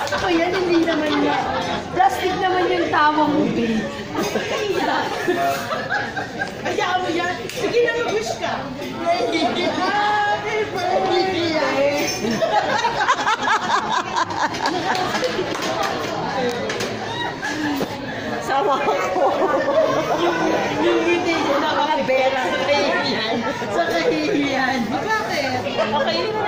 Ako yan, hindi naman yan. Plastic naman yung tawa mo, babe. Hayaan mo yan. Sige na, mag-wish ka. Happy birthday! Sama ko. Yung birthday ko na mga bera sa kahihiyan. Sa kahihiyan. Bakit? Okay.